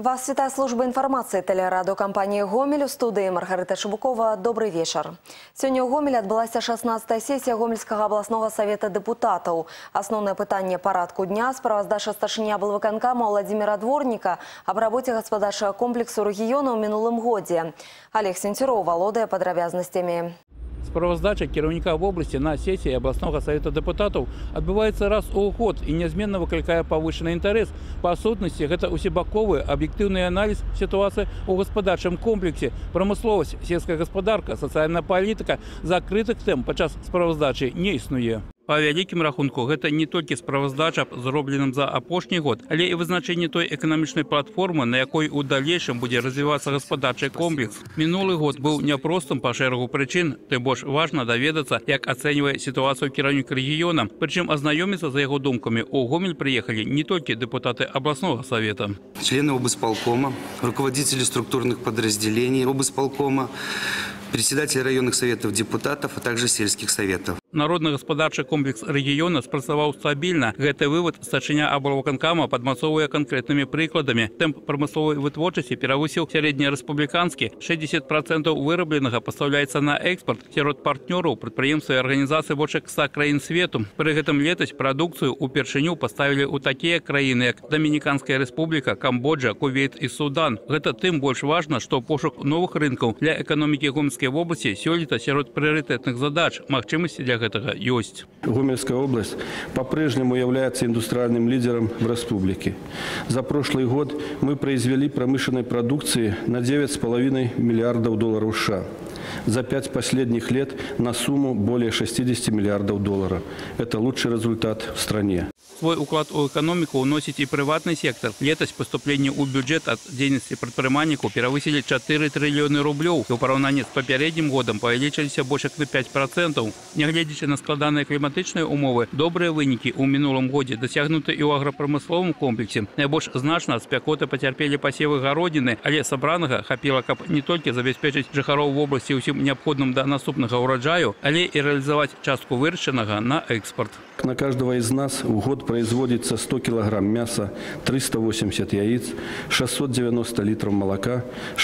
Вас вітає служба інформації телерадіокомпанії «Гомель». У студії Маргарита Шибукова. Добрий вечір. Сьогодні у Гомелі відбулася 16-та сесія Гомельського обласного совета депутатів. Основне питання порядку дня – справоздача старшиня облвиконкама Владимира Дворника об роботі господарчого комплексу регіону у минулому годі. Олег Сентюров володає подробязностями. Справоздача керівника в області на сесії обласного совета депутатів відбувається раз у год і неизменно викликає повищений інтерес. По сутності, це усебаковий, об'єктивний аналіз ситуації у господарчому комплексі, промисловість, сільська господарка, соціальна політика. Закритих тем під час справоздачі не існує. По великим рахунку, це не тільки справоздача, зроблена за опошній год, але і визначення той економічної платформи, на якій у дальнейшем буде розвиватися господарчий комплекс. Минулий год був непростим по шерегу причин, тим більш важливо довідатися, як оцінює ситуацію керівник регіону. Причому ознайомитися за його думками у Гомель приїхали не тільки депутати обласного совета. Члены облсполкома, руководители структурных подразделений облсполкома, председатели районных советов депутатов, а также сельских советов. Народно-господарчий комплекс регіону спрацював стабільно. Гэты вывод старшиня облвиконкама падмацоўвае конкретными прикладами. Темп промислової витворчості перевысил середньореспубліканський. 60% виробленого поставляється на експорт. Серед партнерів підприємств і організацій більше 100 країн світу. При гэтым летось продукцію упершыню поставили у такі країни, як Домініканська Республіка, Камбоджа, Кувейт і Судан. Гэта тим більш важно, що пошук нових ринків для економіки Гомельської області сьогодні серед пріоритетних задач. Махчимості для этого есть. Гомельская область по-прежнему является индустриальным лидером в республике. За прошлый год мы произвели промышленной продукции на 9,5 миллиардов долларов США. За 5 последних лет на сумму более 60 миллиардов долларов. Это лучший результат в стране. Свой уклад у экономику уносит и приватный сектор. Летось поступление у бюджета от деятельности предпринимательников превысили 4 триллиона рублей. И в поравнании с попередним годом увеличились больше на 5%. Не глядячи на складанные климатичные умовы, добрые выники у минулом годе досягнуты и у агропромысловом комплексе. Найбольш значно от спекоты потерпели посевы городины, але собраного хапило, каб не только забеспечить жихаров в области усім необходным до наступного урожаю, але и реализовать частку выращенного на экспорт. На каждого из нас в год производится 100 килограмм мяса, 380 яиц, 690 литров молока,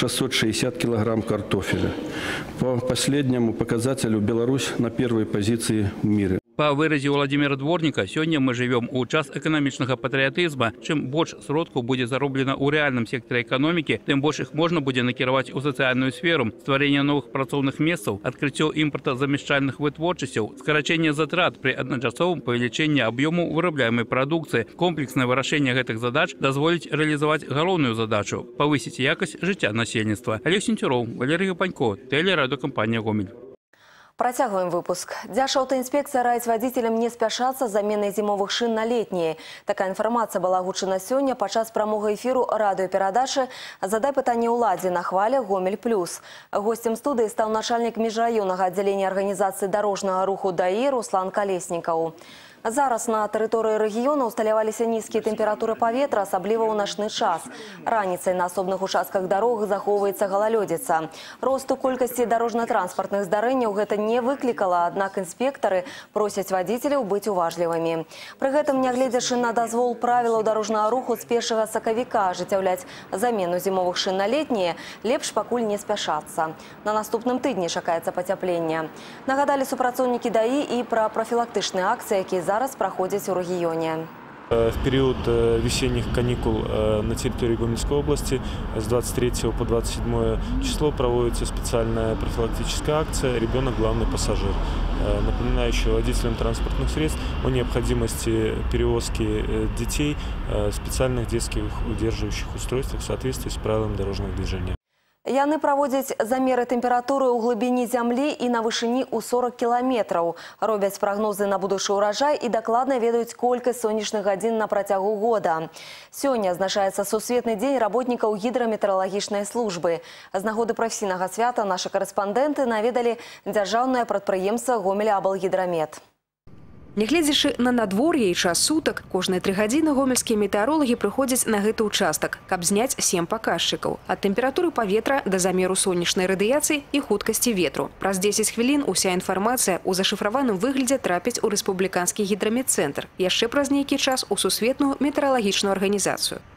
660 килограмм картофеля. По последнему показателю Беларусь на первой позиции в мире. По выразе Владимира Дворника, сегодня мы живем у час экономичного патриотизма. Чем больше сродков будет зароблено у реальном секторе экономики, тем больше их можно будет накировать у социальную сферу, створение новых pracoвных мест, открытие импорта замещальных вытворчестей, скорочение затрат при одночасовом увеличении объему вырабатываемой продукции. Комплексное вырашение этих задач дозволит реализовать головную задачу – повысить якость життя насельництва. Олег Сентюров, Валерий Гапанько, телерадиокомпания «Гомель». Працягваем выпуск. Дзяржаўтаінспекцыя раіць водителям не спяшацца з заменай зімовых шин на летние. Такая информация была агучана сёння падчас прамога эфиру радыёперадачы «Задай пытанне ўладзе» на хвале «Гомель плюс». Гостем студыі стаў начальник міжраённага аддзялення арганізацыі дарожнага руху ДАІ Руслан Калеснікаў. Зараз на тэрыторыі рэгіёна усталяваліся нізкія тэмпературы паветра, асабліва ў начны час. Раніцай на асобных участках дарог захоўваецца галалёдзіца. Росту колькасці дарожна-транспартных здарэнняў гэта не выклікала, аднак інспектары просяць вадзіцеляў быць уважлівымі. Пры гэтым, нягледзячы на дазвол правілаў дарожнага руху з 1 сакавіка ажыццяўляць замену зімовых шын на летнія, лепш пакуль не спяшацца. На наступным тыдні чакаецца пацяпленне. Нагадалі супрацоўнікі ДАІ і пра прафілактычныя акцыі, якія зараз проходят в регионе. В период весенних каникул на территории Гомельской области с 23 по 27 число проводится специальная профилактическая акция «Ребенок – главный пассажир», напоминающая водителям транспортных средств о необходимости перевозки детей в специальных детских удерживающих устройствах в соответствии с правилами дорожного движения. Яны праводзяць замеры тэмпературы ў глыбіні зямлі і на вышыні ў 40 кіламетраў. Робяць прагнозы на будучы ўраджай і дакладна ведаюць колькасць сонечных гадзін на працягу года. Сёння адзначаецца сусветны дзень работнікаў гідраметэаралагічнай службы. З нагоды прафесійнага свята нашы карэспандэнты наведалі дзяржаўнае прадпрыемства «Гомель-Аблгідрамет». Нягледзячы на надвор'е і час сутак, кожныя 3 гадзіны гомельскія метэаролагі прыходзяць на гэты участак, каб зняць 7 паказчыкаў. Ад тэмпературы паветра да замеру сонечнай радыяцыі і хуткасці ветру. Праз 10 хвілін уся інфармацыя ў зашыфраваным выглядзе трапіць у рэспубліканскі гідраметцэнтр. Яшчэ праз нейкі час у сусветную метэаралагічную арганізацыю.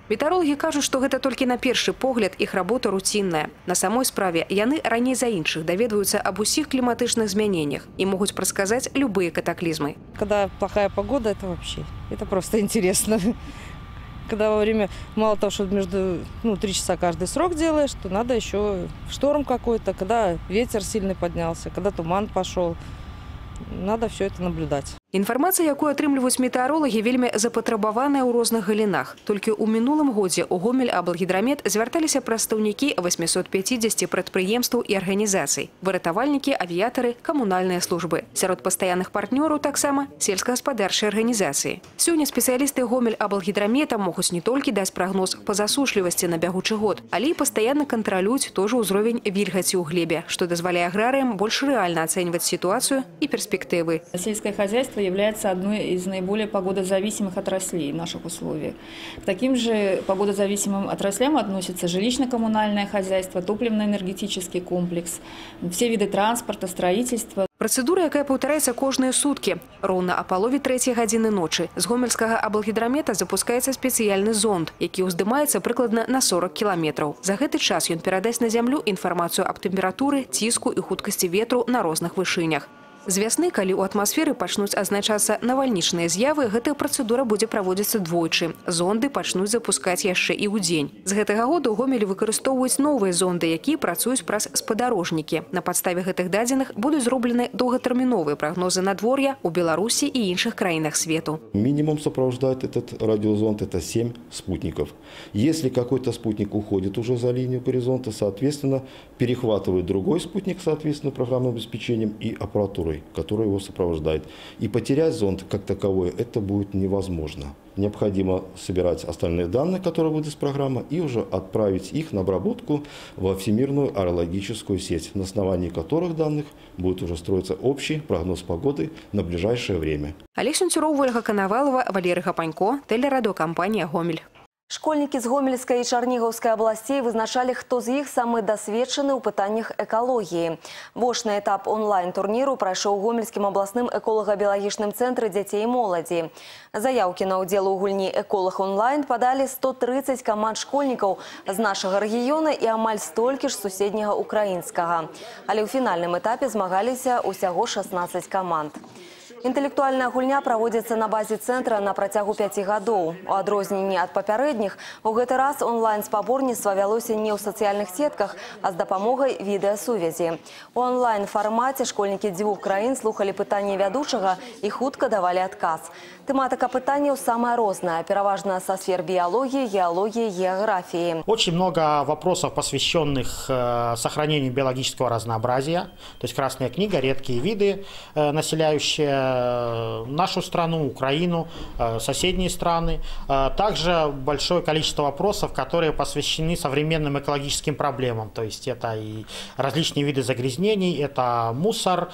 Метэаролагі кажуць, што гэта толькі на першы погляд іх работа руцінная. На самой справе яны раней за іншых даведваюцца аб усіх кліматычных змяненнях і могуць прадказаць любыя катаклізмы. Когда плохая погода, это вообще, это просто интересно. Когда во время, мало того, что 3 часа каждый срок делаешь, то надо еще шторм какой-то, когда ветер сильный поднялся, когда туман пошел. Надо все это наблюдать. Інфармацыя, якую атрымліваюць метэаролагі, вельмі запатрабаваная ў розных галінах. Толькі ў мінулым годзе ў Гомель-Аблгідрамет звярталіся прадстаўнікі 850 прадпрыемстваў і арганізацый, выратавальнікі, авіятары, камунальныя службы. Сярод пастаянных партнёраў таксама сельскагаспадарчыя арганізацыі. Сёння спецыялісты Гомель-Аблгідрамета могуць не толькі даць прагноз па засушлівасці на бягучы год, але і пастаянна кантралююць тоже ўзровень вільгаці ў глебе, што дазваляе аграрыям больш рэальна ацэньваць сітуацыю і перспектывы. Сельское хозяйство является одной из наиболее погодозависимых отраслей в наших условиях. К таким же погодозависимым отраслям относятся жилищно-коммунальное хозяйство, топливно-энергетический комплекс, все виды транспорта, строительства. Працэдура, якая паўтараецца кожныя суткі. Роўна о палове 3 гадзіны ночы з Гомельскага Аблгідрамета запускаецца спецыяльны зонд, які ўздымаецца прыкладна на 40 кіламетраў. За гэты час ён перадасць на зямлю інфармацыю аб тэмпературы, ціску і хуткасці ветру на розных вышынях. З вясны, калі ў атмасферы пачнуць азначацца навальнічныя з'явы, гэтая працэдура будзе праводзіцца двойчы. Зонды пачнуць запускаць яшчэ і ў дзень. З гэтага года ў Гомелі выкарыстоўваюць новыя зонды, якія працуюць праз спадарожнікі. На падставе гэтых дадзеных будуць зроблены доўгатэрміновыя прагнозы надвор'я ў Беларусі і іншых краінах свету. Минимум сопровождает этот радиозонд – это 7 спутников. Если какой-то спутник уходит уже за линию горизонта, соответственно, перехватывает другой спутник, соответственно, программным обеспечением и аппаратурой, которая его сопровождает. И потерять зонд как таковой это будет невозможно. Необходимо собирать остальные данные, которые выдаст программа, и уже отправить их на обработку во Всемирную аэрологическую сеть, на основании которых данных будет уже строиться общий прогноз погоды на ближайшее время. Олег Сунцюроў, Ольга Коновалова, Валерий Гапанько, телерадиокомпания «Гомель». Школьнікі з Гомельскай і Чарнігаўскай абласцей вызначалі, хто з іх самы дасведчаны ў пытаннях экалогіі. Вочны этап онлайн-турніру прайшоў у Гомельскім абласным эколага-біялагічным цэнтры дзяцей і моладзі. Заяўкі на ўдзел у гульні «Эколаг онлайн» падалі 130 каманд школьнікаў з нашага рэгіёна і амаль столькі ж суседняга украінскага. Але ў фінальным этапе змагаліся ўсяго 16 каманд. Інтэлектуальная гульня праводзіцца на базе цэнтра на працягу 5 гадоў. У адрозненні ад папярэдніх, у гэты раз онлайн-спаборніцтва вялося не ў сацыяльных сетках, а з дапамогай відэасувязі. У онлайн-фармаце школьнікі 2 краін слухалі пытанні вядучага і хутка давалі адказ. Тэматыка пытанняў самая розная, пераважна са сфер биологии, геологии, географии. Очень много вопросов, посвященных сохранению биологического разнообразия. То есть Красная книга, редкие виды, населяющие нашу страну, Украину, соседние страны. Также большое количество вопросов, которые посвящены современным экологическим проблемам. То есть это и различные виды загрязнений, это мусор,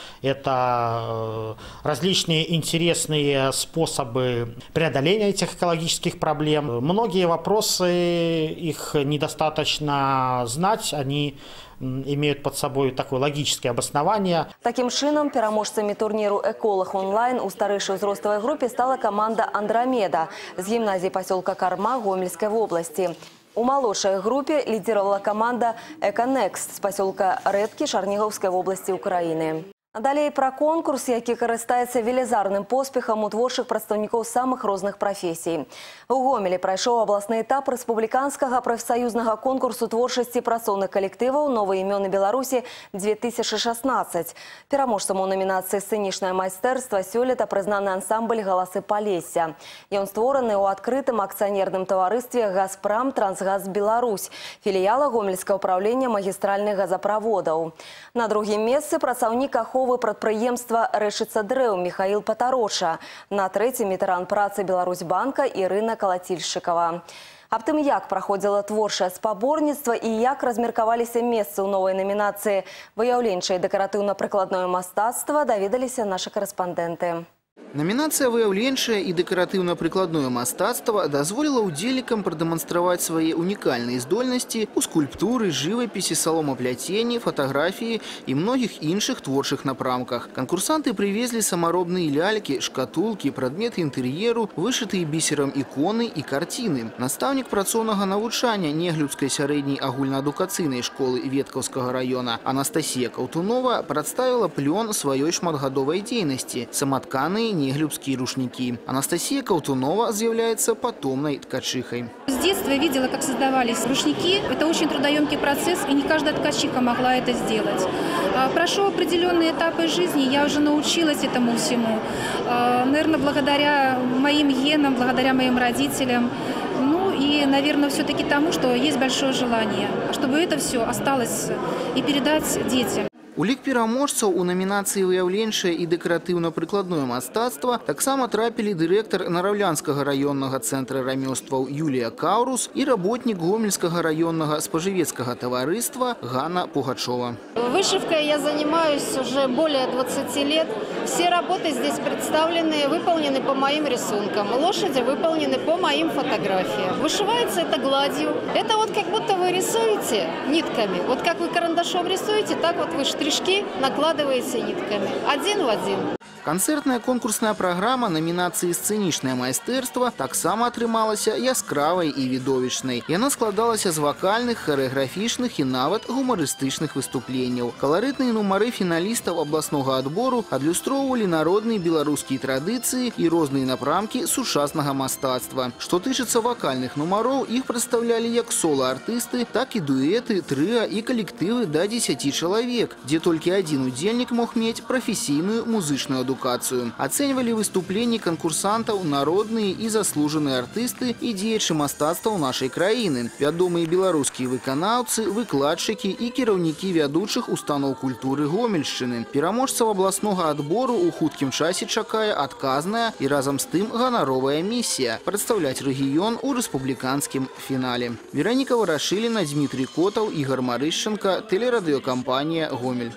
это различные интересные способы преодоления этих экологических проблем. Многие вопросы, их недостаточно знать, они имеют под собой такое логическое обоснование. Таким чином, пераможцамі турніру «Эколаг онлайн» у старэйшай узроставай групе стала команда «Андромеда» з гімназіі пасёлка Карма Гомельской области. У малодшай групе лидировала команда «Эконекст» з пасёлка Рэдкі Чарнігаўскай области Украины. Далей пра конкурс, які карыстаецца велізарным поспехам у творчых прадстаўнікоў самых розных прафесій. У Гомелі прайшоў абласны этап рэспубліканскага прафсаюзнага конкурсу творчасці працоўных калектываў «Новыя імёны Беларусі-2016». Пераможцам у номінацыі «Сцэнічнае майстэрства» сёлета прызнаны ансамбль «Галасы Палесся». Ён створаны ў адкрытым акцыянерным таварыстве «Газпрам Трансгаз Беларусь», філіяла Гомельскага ўправлення магістральных газаправодаў. На другім месцы працаўнік аховы прадпрыемства «Рэчыца дрэў» Михаил Патароча. На трэцім ветэран працы Беларусьбанка Ірына Калацільшчыкава. Аб тым, як праходзіла творчае спаборніцтва і як размеркаваліся месцы ў новай намінацыі «Выяўленчае дэкаратыўна-прыкладное мастацтва», даведаліся нашы карэспандэнты. Номинация «Выявленчае и декоративно-прикладное мастацтва» дозволила удзельнікам продемонстрировать свои уникальные здольности у скульптуры, живописи, соломоплетения, фотографии и многих інших творчих напрамках. Конкурсанты привезли саморобные ляльки, шкатулки, предметы интерьеру, вышитые бисером иконы и картины. Наставник працоўнага навучання Неглюдской сярэдняй агульнаадукацыйнай школы Веткаўскага района Анастасия Каўтунова представила плен своей шматгадовой деятельности – самотканые неглюбские рушники. Анастасия Каўтунова является потомной ткачихой. С детства я видела, как создавались рушники. Это очень трудоемкий процесс, и не каждая ткачиха могла это сделать. Прошел определенные этапы жизни, я уже научилась этому всему. Наверное, благодаря моим генам, благодаря моим родителям. Ну и, наверное, все-таки тому, что есть большое желание, чтобы это все осталось и передать детям. У лік пераможцаў у номинации «Выявленчае и декоративно-прикладное мастацтва» таксама трапили директор Нараўлянскага районного центра рамёстваў Юлия Каурус и работник Гомельского районного споживецкого товариства Ганна Пугачева. Вышивкой я занимаюсь уже более 20 лет. Все работы здесь представлены, выполнены по моим рисункам. Лошади выполнены по моим фотографиям. Вышивается это гладью. Это вот как будто вы рисуете нитками. Вот как вы карандашом рисуете, так вот вы штришки накладываете нитками. Один в один. Концертная конкурсная программа номинации «Сценічнае майстэрства» таксама атрымалася яскравай і відовішчнай. Яна складалася з вакальных, харэаграфічных і нават гумарыстычных выступленняў. Каларытныя нумары фіналістаў абласнога адбору адлюстроўвалі народныя беларускія традыцыі і розныя напрамкі сучаснага мастацтва. Што тычыцца вакальных нумароў, іх прадстаўлялі як соло-артысты, так і дуэты, трыа і калектывы да 10 чалавек, дзе толькі адзін удзельнік мог мець прафесійную музычную адукацыю. Оценивали выступления конкурсантов народные и заслуженные артисты и дзеячы мастацтва нашей краины, вядомые белорусские выканаўцы, выкладчики и кіраўнікі вядучых установ культуры Гомельшчыны. Пераможцаў областного отбору у хуткім часе чакае адказная и разом с тым гоноровая миссия – представлять регион у республиканским финале. Вероника Ворошилина, Дмитрий Котов, Игорь Марышченко, телерадиокомпания «Гомель».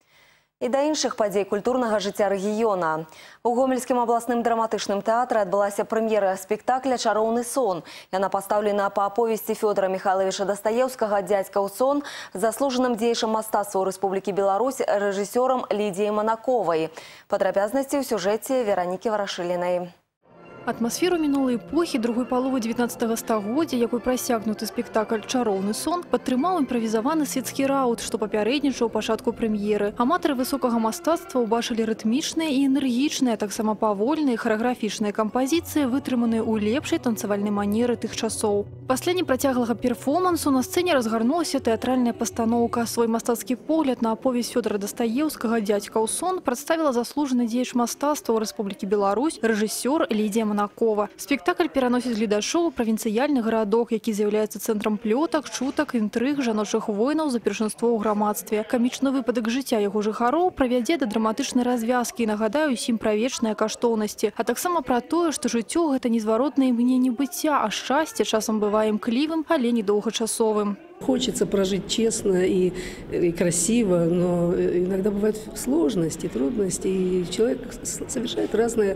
І да іншых падзей культурнага жыцця рэгіёна. У Гомельскім абласным драматычным тэатры адбылася прэм'ера спектакля «Чароўны сон». Яна пастаўлена па аповесці Фёдора Михайловича Дастаеўскага «Дядька ў сон» заслужаным дзеячам мастацтва ў Рэспублікі Беларусь рэжысёрам Лідіяй Манаковай. Падрабязнасці ў сюжэце Веронікі Варашылінай. Атмасферу мінулай эпохі другой паловы 19-го стагоддзя, якой прасякнуты спектакль «Чароўны сон», падтрымаў імправізаваны свецкі раут, што папярэднічаў пачатку прэм'еры. Аматары высокага мастацтва ўбачылі рытмічныя і энергічныя, таксама павольныя харэаграфічныя кампазіцыі, вытрыманыя ў лепшай танцавальнай манеры тых часоў. Пасля непрацяглага перформансу на сцэне разгарнулася тэатральная пастаноўка. Свой мастацкі погляд на аповесць Фёдора Дастаеўскага «Дядька ў сон» прадставіла заслужаны дзеяч мастацтва ў Рэспублікі Беларусь рэжысёр Лідія Манакова. Спектакль пераносіць гледачоў у правінцыяльны гарадок, які з'яўляецца цэнтрам плётак, чутак, інтрыг, жаночых войнаў за першынство ў грамадстве. Камічны выпадак жыцця яго жыхароў правядзе да драматычнай развязкі і нагадае ўсім пра вечныя каштоўнасці, а таксама пра тое, што жыццё гэта не зваротнае імгненне быцця, а шчасце часам бывае імклівым, але недоўгачасовым. Хочется прожить честно и красиво, но иногда бывают сложности, трудности, и человек совершает разные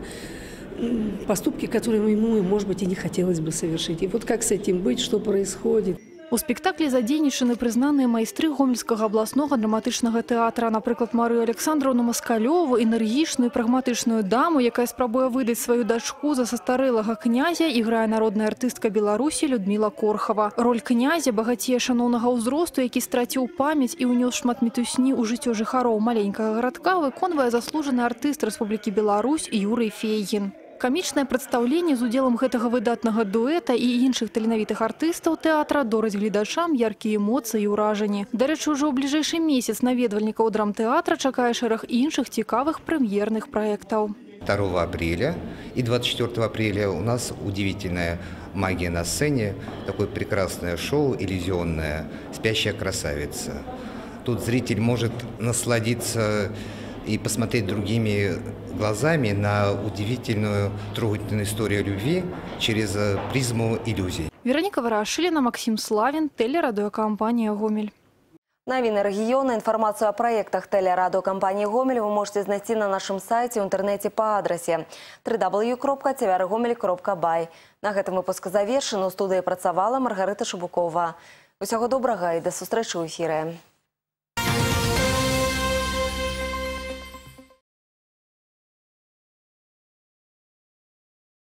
поступки, которые ему, может быть, и не хотелось бы совершить. И вот как с этим быть, что происходит. У спектаклі задзейнічаны прызнаныя майстры Гомельскага абласнога драматычнага тэатра, напрыклад, Марыю Александровну Маскалёву, энергічную і прагматычную даму, якая спрабуе выдаць сваю дачку за састарэлага князя, іграе народная артыстка Беларусі Людмила Корхова. Роль князя, багацея шаноўнага ўзросту, які страціў памяць і ўнёс шмат мітусні ў жыццё жыхароў маленькага гарадка, выконвае заслужаны артыст Рэспублікі Беларусь Юрый Фейгін. Камічнае прадстаўленне з удзелам гэтага выдатнага дуэта і іншых таленавітых артыстаў тэатра дораць гледачам яркія эмоцыі і ўражанні. Дарэчы, ужо ў бліжэйшы месяц наведвальнікаў драмтэатра чакае шэраг іншых цікавых прэм'ерных праектаў. 2 апреля и 24 апреля у нас удивительная магия на сцене, такое прекрасное шоу, иллюзионное «Спящая красавица». Тут зритель может насладиться и посмотреть другими глазами на удивительную, трогательную историю любви через призму иллюзий. Вероника Ворошилина, Максим Славин, телерадиокомпания «Гомель». Новины региона, информацию о проектах телерадиокомпании «Гомель» вы можете найти на нашем сайте в интернете по адресе www.tvr-gomel.by. На этом выпуск завершен. У студии працавала Маргарита Шубукова. Усяго добрага и до сустрэчы ў эфіры.